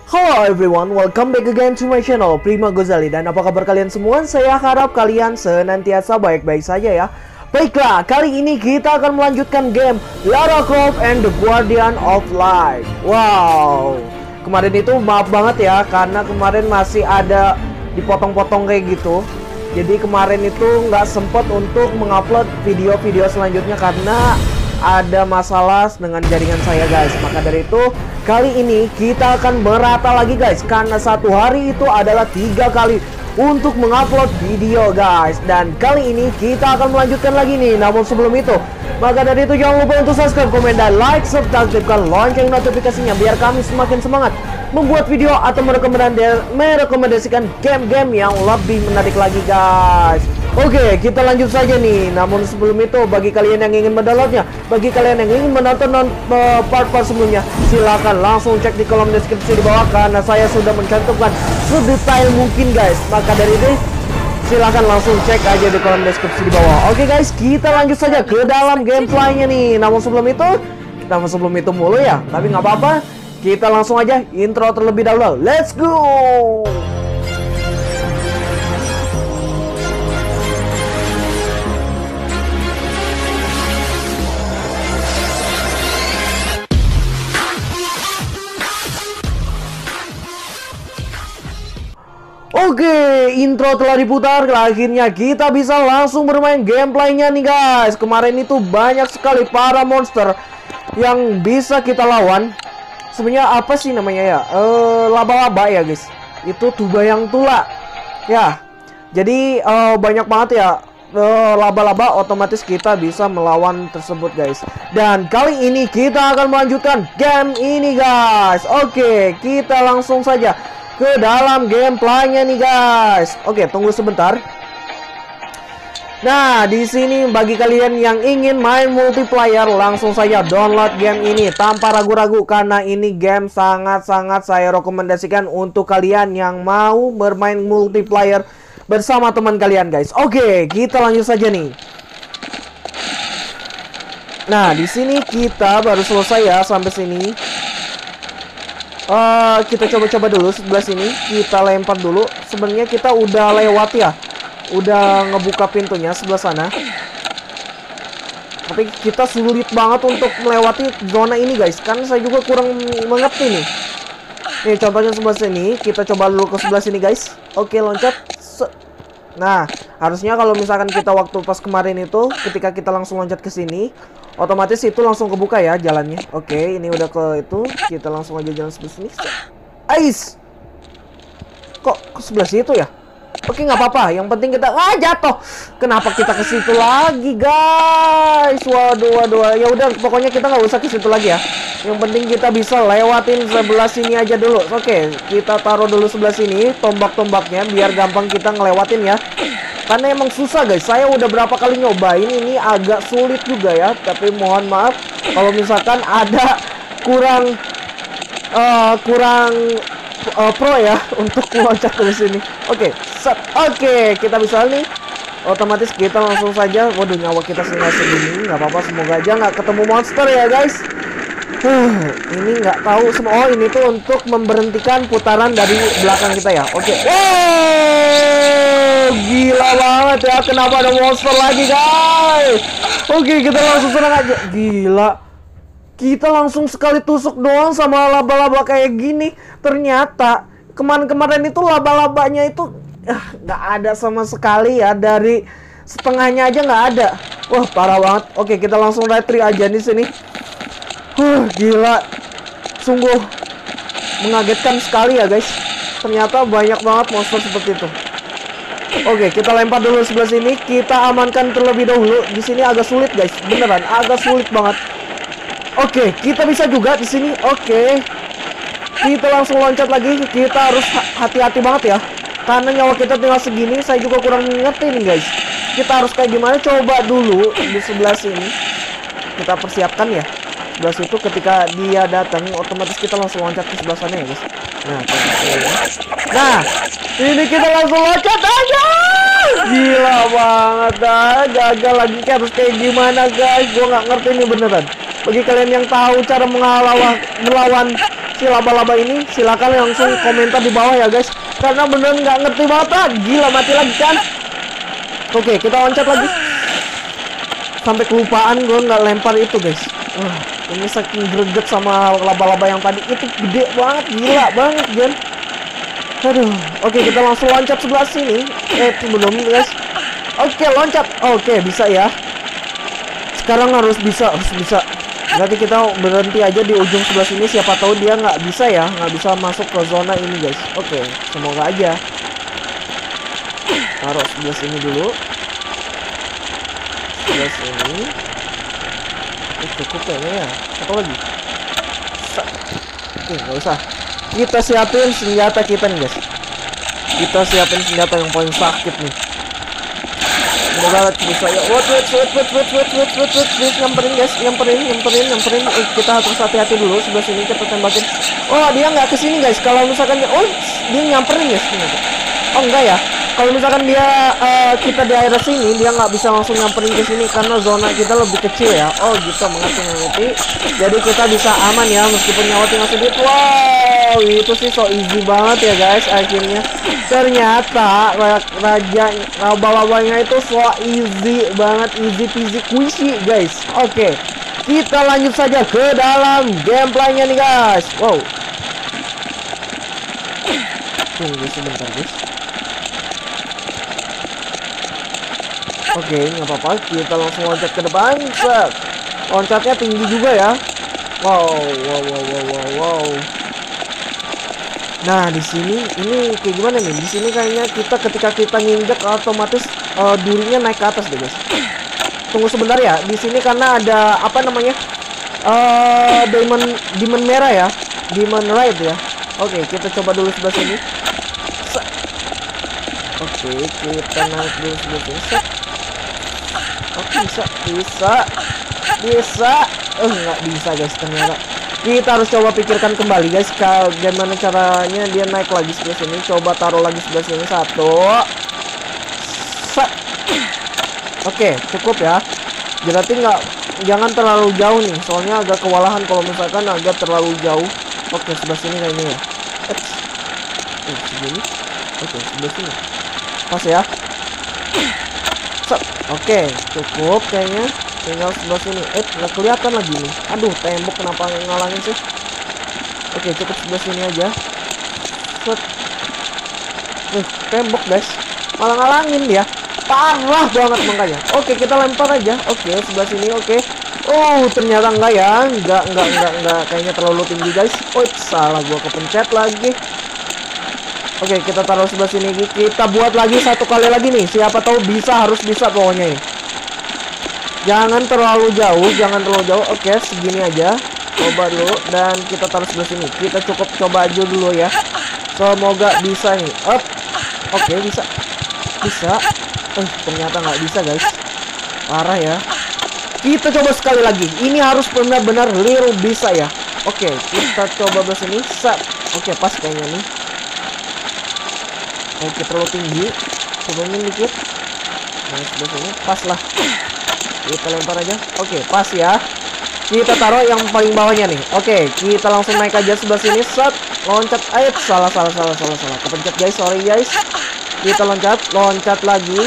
Hello everyone, welcome back again to my channel Prima Gozali. Dan apa kabar kalian semua? Saya harap kalian senantiasa baik-baik saja ya. Baiklah, kali ini kita akan melanjutkan game Lara Croft and the Guardian of Light. Wow, kemarin itu maaf banget ya, karena kemarin masih ada dipotong-potong kayak gitu. Jadi kemarin itu nggak sempet untuk mengupload video-video selanjutnya karena ada masalah dengan jaringan saya guys. Maka dari itu kali ini kita akan merata lagi guys, karena satu hari itu adalah 3 kali untuk mengupload video guys. Dan kali ini kita akan melanjutkan lagi nih. Namun sebelum itu, maka dari itu jangan lupa untuk subscribe, komen, dan like, serta aktifkan lonceng notifikasinya biar kami semakin semangat membuat video atau merekomendasikan game-game yang lebih menarik lagi guys. Oke, kita lanjut saja nih. Namun sebelum itu, bagi kalian yang ingin mendownloadnya, bagi kalian yang ingin menonton part-part sebelumnya, silahkan langsung cek di kolom deskripsi di bawah, karena saya sudah mencantumkan sedetail mungkin guys. Maka dari itu silahkan langsung cek aja di kolom deskripsi di bawah. Oke guys, kita lanjut saja ke dalam gameplaynya nih. Namun sebelum itu mulu ya, tapi nggak apa-apa. Kita langsung aja intro terlebih dahulu. Let's go! Oke, intro telah diputar. Akhirnya kita bisa langsung bermain gameplaynya nih guys. Kemarin itu banyak sekali para monster yang bisa kita lawan. Sebenarnya apa sih namanya ya? Laba-laba ya guys. Itu tubayang tula. Ya. Jadi banyak banget ya laba-laba, otomatis kita bisa melawan tersebut guys. Dan kali ini kita akan melanjutkan game ini guys. Oke, kita langsung saja ke dalam gameplaynya nih guys. Oke, tunggu sebentar. Nah, di sini bagi kalian yang ingin main multiplayer, langsung saja download game ini tanpa ragu-ragu, karena ini game sangat-sangat saya rekomendasikan untuk kalian yang mau bermain multiplayer bersama teman kalian guys. Oke, kita lanjut saja nih. Nah, di sini kita baru selesai ya sampai sini. Kita coba-coba dulu sebelah sini. Kita lempar dulu. Sebenarnya kita udah lewat ya, udah ngebuka pintunya sebelah sana. Tapi kita sulit banget untuk melewati zona ini guys, kan saya juga kurang mengerti nih. Nih contohnya sebelah sini. Kita coba dulu ke sebelah sini guys. Oke, loncat. Nah, harusnya kalau misalkan kita waktu pas kemarin itu, ketika kita langsung loncat ke sini, otomatis itu langsung kebuka ya jalannya. Oke, ini udah ke itu. Kita langsung aja jalan sebelah sini. Ais, kok ke sebelah situ ya? Oke, nggak apa-apa. Yang penting kita jatuh. Kenapa kita ke situ lagi, guys? Waduh. Ya udah, pokoknya kita nggak usah ke situ lagi ya. Yang penting kita bisa lewatin sebelah sini aja dulu. Oke, kita taruh dulu sebelah sini tombak-tombaknya biar gampang kita ngelewatin ya. Karena emang susah, guys. Saya udah berapa kali nyobain, ini agak sulit juga ya. Tapi mohon maaf kalau misalkan ada kurang pro ya untuk meloncat ke sini. Oke, set. Oke, kita bisa nih. Otomatis kita langsung saja. Waduh, nyawa kita tinggal segini. Nggak apa-apa, semoga aja nggak ketemu monster ya guys. Ini nggak tahu semua. Oh, ini tuh untuk memberhentikan putaran dari belakang kita ya. Oke. Gila banget ya. Kenapa ada monster lagi guys? Oke, kita langsung serang aja. Gila. Kita langsung sekali tusuk doang sama laba-laba kayak gini. Ternyata kemarin-kemarin itu laba-labanya itu nggak ada sama sekali ya. Dari setengahnya aja nggak ada. Wah, parah banget. Oke, kita langsung retry aja di sini. Gila. Sungguh mengagetkan sekali ya guys. Ternyata banyak banget monster seperti itu. Oke, kita lempar dulu sebelah sini. Kita amankan terlebih dahulu. Di sini agak sulit guys. Beneran agak sulit banget. Oke, kita bisa juga di sini. Oke, kita langsung loncat lagi. Kita harus hati-hati banget ya, karena nyawa kita tinggal segini. Saya juga kurang ngerti nih guys. Kita harus kayak gimana? Coba dulu di sebelah sini. Kita persiapkan ya. Sebelah situ ketika dia datang, otomatis kita langsung loncat ke sebelah sana ya guys. Nah, ini kita langsung loncat aja. Gila banget dah. Gagal lagi, harus kayak gimana guys? Gue nggak ngerti nih beneran. Bagi kalian yang tahu cara melawan si laba-laba ini? Silakan langsung komentar di bawah ya guys, karena beneran nggak ngerti banget lah. Gila, mati lagi kan. Oke, kita loncat lagi. Sampai kelupaan gue nggak lempar itu guys. Ini saking greget sama laba-laba yang tadi, itu gede banget, gila banget kan. Aduh, oke, kita langsung loncat sebelah sini. Belum guys. Oke, loncat. Oke, bisa ya. Sekarang harus bisa. Berarti kita berhenti aja di ujung sebelah sini. Siapa tahu dia nggak bisa ya, nggak bisa masuk ke zona ini guys. Oke, semoga aja. Taruh sebelah sini dulu. Sebelah sini. Cukup kayaknya ya. Satu lagi. Oke, nggak usah. Kita siapin senjata kita nih guys. Kita siapin senjata yang paling sakit nih. Semoga bisa ya. Wait, nyamperin guys, nyamperin. Kita harus hati-hati dulu. Sebelah sini kita tembakin. Oh, dia nggak kesini guys. Kalau misalkan dia nyamperin guys. Oh enggak ya. Kalau misalkan dia kita di area sini, dia nggak bisa langsung nyamperin ke sini karena zona kita lebih kecil ya. Oh gitu, mengerti. Jadi kita bisa aman ya meskipun nyawa tinggal sedikit. Wow, itu sih so easy banget ya guys. Akhirnya ternyata raja laba-labanya itu so easy banget, easy peasy squishy guys. Oke, kita lanjut saja ke dalam gameplaynya nih guys. Wow. Tunggu sebentar guys. Oke, nggak apa-apa. Kita langsung loncat ke depan. Set. Loncatnya tinggi juga ya. Wow. Nah, di sini ini kayak gimana nih? Di sini kayaknya ketika kita nginjek otomatis durinya naik ke atas deh, guys. Tunggu sebentar ya. Di sini karena ada apa namanya? Diamond merah ya. Diamond red ya. Oke, kita coba dulu sebelah sini. Set. Oke, kita naik dulu sebelah sini. Set. Oke, bisa. Nggak bisa guys ternyata. Kita harus coba pikirkan kembali guys, bagaimana caranya dia naik lagi sebelah sini. Coba taruh lagi sebelah sini. Satu. Set. Oke, cukup ya. Berarti jangan terlalu jauh nih, soalnya agak kewalahan kalau misalkan agak terlalu jauh. Oke, sebelah sini kayaknya ya. Segini. Oke, sebelah sini. Pas ya. Oke, cukup kayaknya. Tinggal sebelah sini. Nggak kelihatan lagi nih. Aduh, tembok kenapa ngalangin sih? Oke, cukup sebelah sini aja. Set. Tembok guys, malah ngalangin dia. Parah banget makanya. Oke, kita lempar aja. Oke, sebelah sini. Oke. Oh, ternyata enggak ya. Enggak. Kayaknya terlalu tinggi guys. Salah gua kepencet lagi. Oke, kita taruh sebelah sini. Kita buat lagi satu kali lagi nih. Siapa tahu bisa, harus bisa pokoknya ini. Jangan terlalu jauh. Oke, segini aja. Coba dulu dan kita taruh sebelah sini. Kita cukup coba aja dulu ya. Semoga bisa nih. Oke, bisa. Ternyata nggak bisa guys. Parah ya. Kita coba sekali lagi. Ini harus benar-benar real bisa ya. Oke, kita coba belah sini. Set. Oke, pas kayaknya nih. Oke, terlalu tinggi. Turunin dikit. Nah, sebelah sini pas lah. Kita lempar aja. Oke, pas ya. Kita taruh yang paling bawahnya nih. Oke, kita langsung naik aja sebelah sini. Set. Loncat. Salah. Kepencet guys, sorry guys. Kita loncat lagi.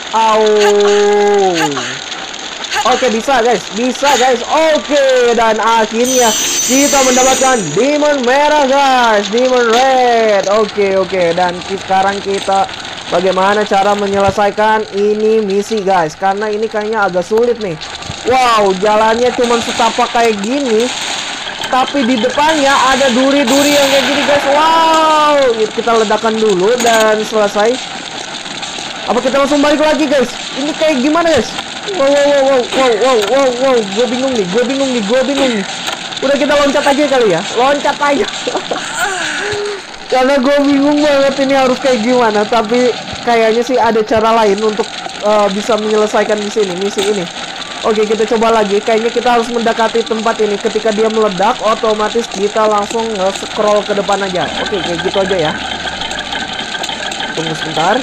Oke, bisa guys. Oke, dan akhirnya kita mendapatkan diamond merah guys, diamond red. Oke, dan sekarang kita bagaimana cara menyelesaikan ini misi guys, karena ini kayaknya agak sulit nih. Wow, jalannya cuma setapak kayak gini, tapi di depannya ada duri-duri yang kayak gini guys. Wow, kita ledakan dulu dan selesai. Apa kita langsung balik lagi guys? Ini kayak gimana guys? Wow. Gue bingung nih. Udah, kita loncat aja kali ya. Karena gue bingung banget ini harus kayak gimana. Tapi kayaknya sih ada cara lain untuk bisa menyelesaikan misi ini. Oke, kita coba lagi. Kayaknya kita harus mendekati tempat ini. Ketika dia meledak, otomatis kita langsung nge-scroll ke depan aja. Oke, kayak gitu aja ya. Tunggu sebentar.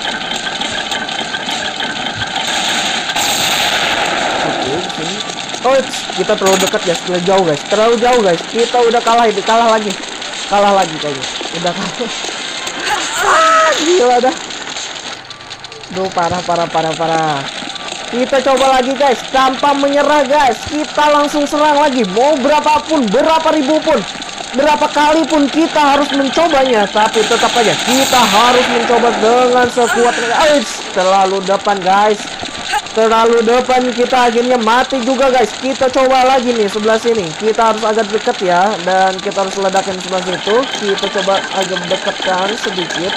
Kita terlalu dekat guys, terlalu jauh guys. Kita udah kalah lagi. kalah lagi kayaknya. Udah kalah. Gila dah. Duh, parah. Kita coba lagi guys, tanpa menyerah guys. Kita langsung serang lagi. Mau berapapun, berapa ribu pun, berapa kali pun kita harus mencobanya. Tapi tetap aja kita harus mencoba dengan sekuat tenaga. Terlalu depan guys. Terlalu depan, kita akhirnya mati juga guys. Kita coba lagi nih sebelah sini. Kita harus agak dekat ya. Dan kita harus ledakin sebelah situ. Kita coba agak dekatkan sedikit.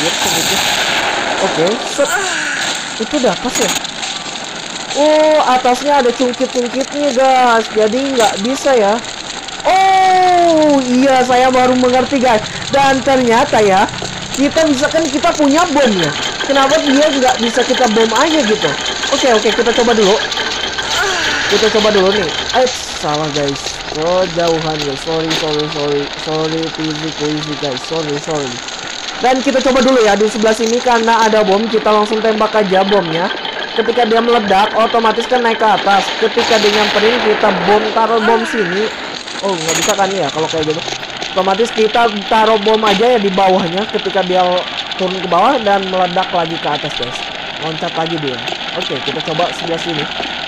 Oke, set. Itu udah pas ya. Oh, atasnya ada cungkit-cungkitnya guys. Jadi nggak bisa ya. Oh iya, saya baru mengerti guys. Dan ternyata ya, kita misalkan kita punya bom ya, kenapa dia nggak bisa kita bom aja gitu. Oke, kita coba dulu. Nih. Salah guys. Kejauhan guys. Sorry easy guys. Sorry. Dan kita coba dulu ya di sebelah sini, karena ada bom, kita langsung tembak aja bomnya. Ketika dia meledak, otomatis kan naik ke atas. Ketika dia nyamperin, kita taruh bom sini. Oh, nggak bisa kan ya kalau kayak gitu. Otomatis kita taruh bom aja ya di bawahnya. Ketika dia turun ke bawah dan meledak lagi ke atas guys. Loncat lagi dia. Oke, kita coba sebelah sini.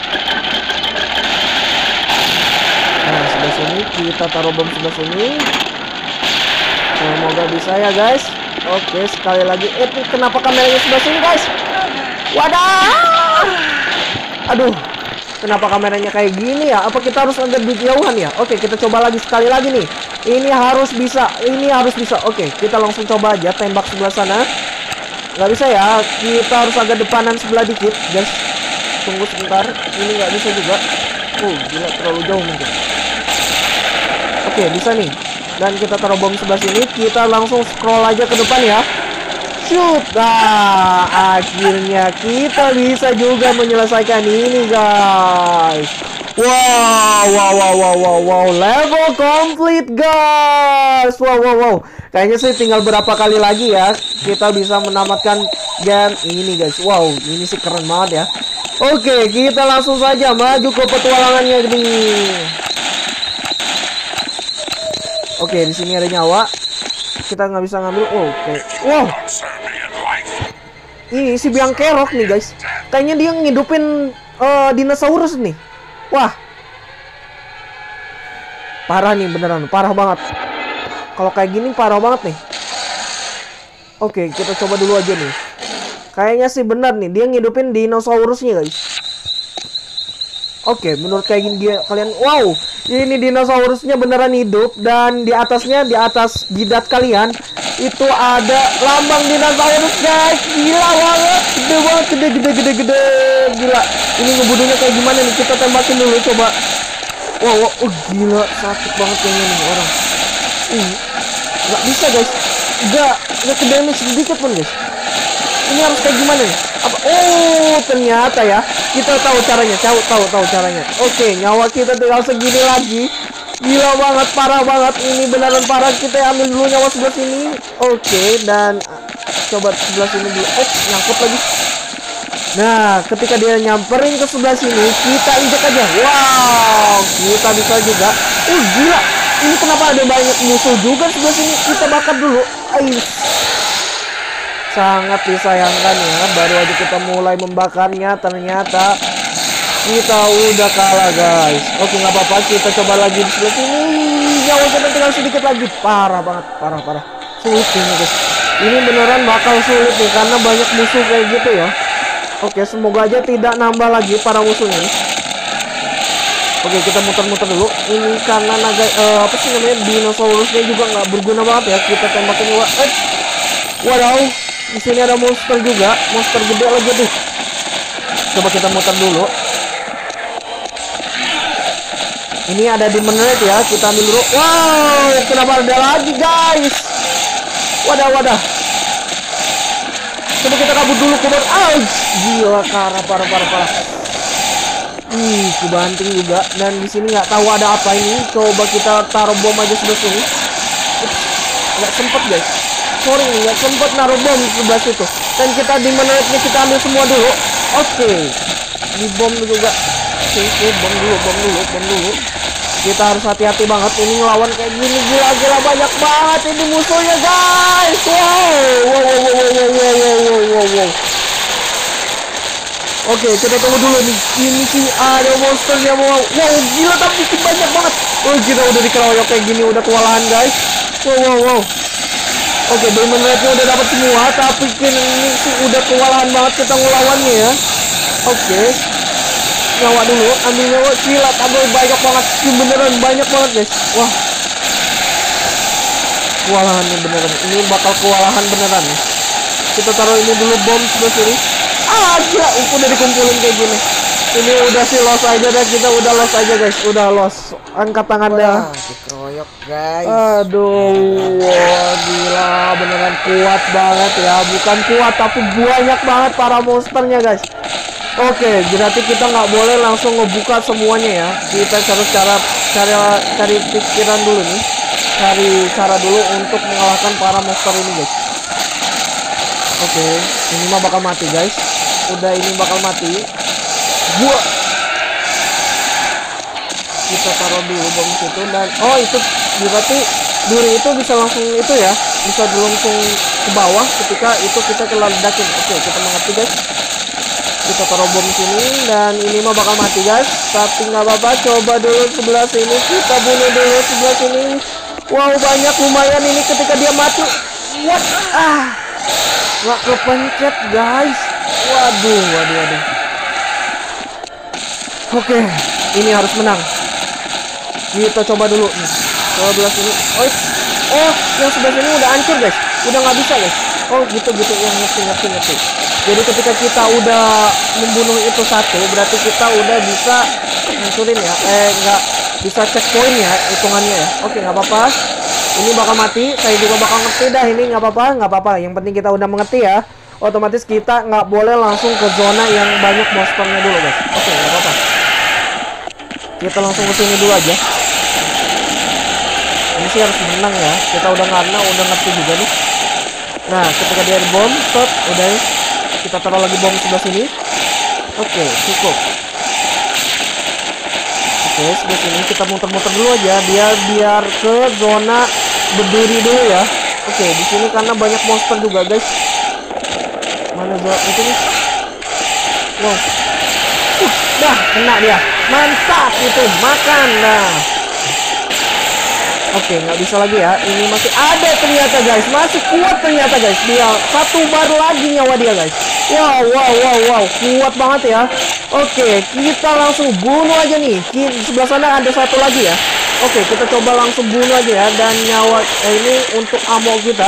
Nah, sebelah sini kita taruh bom sebelah sini. Semoga bisa ya guys. Oke, sekali lagi. Kenapa kameranya sebelah sini guys? Wadah. Aduh, kenapa kameranya kayak gini ya? Apa kita harus agak jauhan ya? Oke, kita coba lagi sekali lagi nih. Ini harus bisa. Oke, kita langsung coba aja tembak sebelah sana. Nggak bisa ya, kita harus agak depanan sebelah dikit guys. Tunggu sebentar, ini nggak bisa juga. Gila, terlalu jauh mungkin. Oke, bisa nih. Dan kita taruh bom sebelah sini. Kita langsung scroll aja ke depan ya. Shoot. Nah, akhirnya kita bisa juga menyelesaikan ini guys. Wow, level complete guys. Wow. Kayaknya sih tinggal berapa kali lagi ya kita bisa menamatkan game ini guys. Wow, ini sih keren banget ya. Oke, kita langsung saja maju ke petualangannya nih. Oke, di sini ada nyawa. Kita nggak bisa ngambil. Oke. Wow. Ini si biang kerok nih guys. Kayaknya dia ngidupin dinosaurus nih. Wah. Parah nih beneran, parah banget. Kalau kayak gini parah banget nih. Oke, kita coba dulu aja nih. Kayaknya sih benar nih, dia ngidupin dinosaurusnya guys. Oke, menurut kayak gini kalian, wow, ini dinosaurusnya beneran hidup. Dan di atasnya, di atas jidat kalian itu ada lambang dinosaurus guys. Gila banget, gede banget, gede. Gila, ini ngebunuhnya kayak gimana nih? Kita tembakin dulu coba. Wow, gila, sakit banget kayaknya nih orang. Nggak bisa guys, nggak ke damage sedikit pun guys. Ini harus kayak gimana nih? Apa? Oh, ternyata ya kita tahu caranya. Tahu caranya. Oke, nyawa kita tinggal segini lagi. Gila banget, parah banget. Ini beneran parah. Kita ambil dulu nyawa sebelah sini. Oke, dan coba sebelah sini dulu. Nyangkut lagi. Nah, ketika dia nyamperin ke sebelah sini, kita injek aja. Wow, kita bisa juga. Gila. Ini kenapa ada banyak musuh juga sebelah sini? Kita bakar dulu. Sangat disayangkan ya, baru aja kita mulai membakarnya, ternyata kita udah kalah guys. Oke, nggak apa-apa, kita coba lagi di sebelah sini. Nyawa kita tinggal sedikit lagi. Parah banget, parah. Sulit ini guys. Ini beneran bakal sulit nih, karena banyak musuh kayak gitu ya. Oke, semoga aja tidak nambah lagi para musuhnya. Oke, kita muter-muter dulu. Ini karena naga apa sih namanya, dinosaurusnya juga nggak berguna banget ya. Kita tembakin juga. Waduh, di sini ada monster juga, monster gede lagi tuh. Coba kita muter dulu. Ini ada di menit ya, kita ambil dulu. Wow, kenapa ada lagi guys? Wadah. Coba kita kabur dulu, kabur. Gila, parah. Kebanting juga. Dan di sini nggak tahu ada apa ini. Coba kita taruh bom aja sebelah sini. Nggak sempet guys. Sorry, nggak sempet naruh bom di sebelah situ. Dan kita di menitnya kita ambil semua dulu. Oke. Di bom juga. Oke, bom dulu. Kita harus hati-hati banget. Ini ngelawan kayak gini, gila banyak banget ini musuhnya guys. Wow. Oke, kita tunggu dulu nih. Ini sih ada monsternya mau. Wow, gila tapi banyak banget. Oh, kita udah dikeroyok kayak gini, udah kewalahan guys. Wow. Oke, Diamond Rate-nya udah dapat semua, tapi ini sih udah kewalahan banget kita ngelawannya ya. Oke. Nyawa dulu, ambil nyawa. Gila, tambah banyak banget. Beneran banyak banget guys. Wah. Kewalahan nih beneran. Ini bakal kewalahan beneran nih. Kita taruh ini dulu bom sebelah sini. Gila, udah dikumpulin kayak gini. Ini udah sih loss aja dah, kita udah loss aja guys, udah loss. Angkat tangan dah. Dikeroyok guys. Aduh, wah, gila beneran kuat banget ya. Bukan kuat tapi banyak banget para monsternya guys. Oke, berarti kita nggak boleh langsung ngebuka semuanya ya. Kita harus cari pikiran dulu nih. Cari cara dulu untuk mengalahkan para monster ini guys. Oke, ini mah bakal mati guys. Udah ini bakal mati. Buat. Kita taruh dulu bom situ dan itu berarti duri itu bisa langsung itu ya. Bisa langsung ke bawah ketika itu kita ledakin. Oke, kita mengerti guys. Kita taruh bom sini dan ini mah bakal mati guys. Tapi nggak apa-apa. Coba dulu sebelah sini. Kita bunuh dulu sebelah sini. Wow, banyak lumayan ini ketika dia mati. What? Nggak kepencet guys. Waduh. Oke, ini harus menang. Kita coba dulu nih. Sebelah sini. Yang sebelah sini udah hancur guys. Udah nggak bisa guys. Gitu yang ngerti. Jadi ketika kita udah membunuh itu satu, berarti kita udah bisa hancurin ya. Nggak bisa checkpoint ya hitungannya ya. Oke, nggak apa-apa. Ini bakal mati. Saya juga bakal ngerti dah ini, nggak apa-apa. Yang penting kita udah mengerti ya. Otomatis kita nggak boleh langsung ke zona yang banyak monsternya dulu guys. Oke, nggak apa-apa. Kita langsung ke sini dulu aja. Ini sih harus menang ya. Kita udah ngerti juga nih. Nah, ketika dia bom, udah ya. Kita taruh lagi bom sebelah sini. Oke, cukup. Oke, sebelah sini kita muter-muter dulu aja biar ke zona berduri dulu ya. Oke, di sini karena banyak monster juga guys. Mana zona itu nih? Wow. Dah kena dia. Mantap itu, makan dah. Oke, nggak bisa lagi ya. Ini masih ada ternyata guys. Masih kuat ternyata guys. Dia satu bar lagi nyawa dia guys. Wow. Kuat banget ya. Oke, kita langsung bunuh aja nih. Di sebelah sana ada satu lagi ya. Oke, kita coba langsung bunuh aja ya. Dan nyawa ini untuk ammo kita.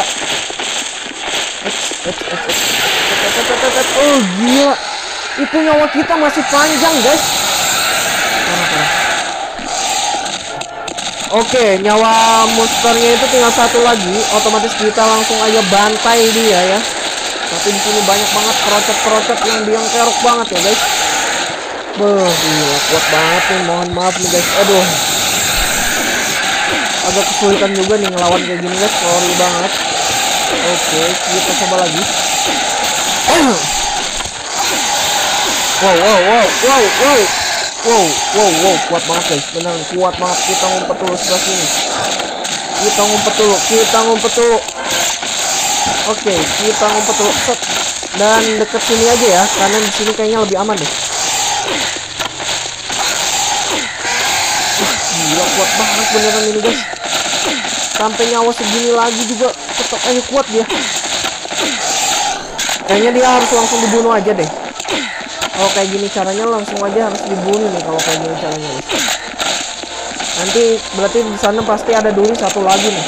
Oh gila. Itu nyawa kita masih panjang guys. Oke, nyawa monsternya itu tinggal satu lagi. Otomatis kita langsung aja bantai dia ya. Tapi di sini banyak banget kerocot yang biang kerok banget ya guys. Gila kuat banget nih. Mohon maaf nih guys. Aduh. Agak kesulitan juga nih ngelawan kayak gini guys. Sorry banget. Oke, kita coba lagi. Wow, kuat banget guys, benar kuat banget. Kita ngumpet dulu sebelah sini. Kita ngumpet dulu. Oke, kita ngumpet dulu. Dan deket sini aja ya, karena di sini kayaknya lebih aman deh. Gila kuat banget beneran ini guys. Sampai nyawa segini lagi juga tetap aja kuat dia. Kayaknya dia harus langsung dibunuh aja deh. Kalau kayak gini caranya langsung aja harus dibunuh nih kalau kayak gini caranya guys. Nanti berarti di sana pasti ada duri satu lagi nih.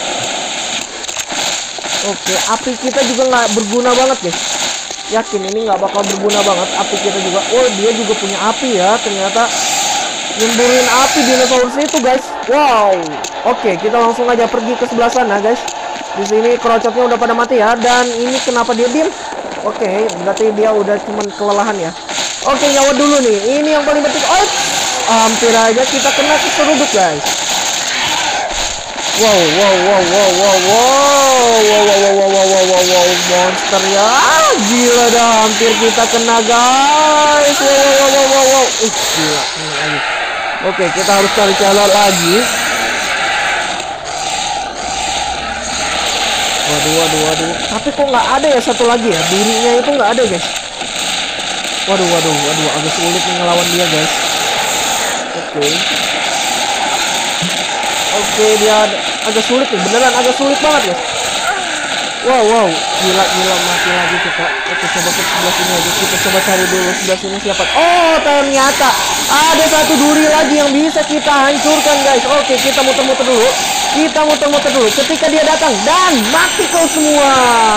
Oke, api kita juga nggak berguna banget guys. Yakin ini nggak bakal berguna banget api kita juga. Oh, dia juga punya api ya ternyata. Nyemburin api dinosaurus itu guys. Wow. Oke, kita langsung aja pergi ke sebelah sana guys. Di sini kerocotnya udah pada mati ya. Dan ini kenapa dia diem? Oke, berarti dia udah cuman kelelahan ya. Oke, nyawa dulu nih. Ini yang paling penting. Hampir aja kita kena keseruduk guys. Wow. Monster ya. Gila dah, hampir kita kena guys. Wow. Gila, kena lagi. Oke, kita harus cari cara lagi. Waduh. Tapi kok nggak ada ya satu lagi ya? Durinya itu nggak ada, guys. Waduh. Agak sulit nih ngelawan dia, guys. Oke, dia agak sulit nih. Beneran agak sulit banget, guys. Wow. Gila mati lagi kita. Oke, coba ke sebelah sini aja. Kita coba cari dulu sebelah sini siapa. Oh, ternyata ada satu duri lagi yang bisa kita hancurkan, guys. Oke, kita muter-muter dulu. Ketika dia datang dan mati kau semua.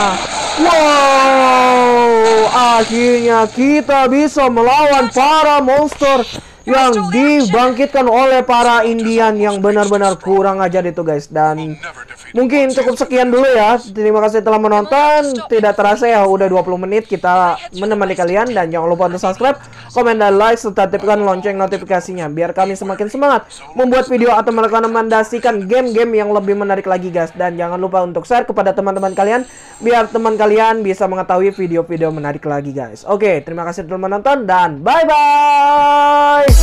Wow, akhirnya kita bisa melawan para monster yang dibangkitkan oleh para Indian yang benar-benar kurang ajar itu, guys. Dan mungkin cukup sekian dulu ya. Terima kasih telah menonton. Tidak terasa ya udah 20 menit kita menemani kalian. Dan jangan lupa untuk subscribe, komen, dan like, serta aktifkan lonceng notifikasinya biar kami semakin semangat membuat video atau merekomendasikan game-game yang lebih menarik lagi, guys. Dan jangan lupa untuk share kepada teman-teman kalian biar teman kalian bisa mengetahui video-video menarik lagi, guys. Oke, terima kasih telah menonton dan bye-bye.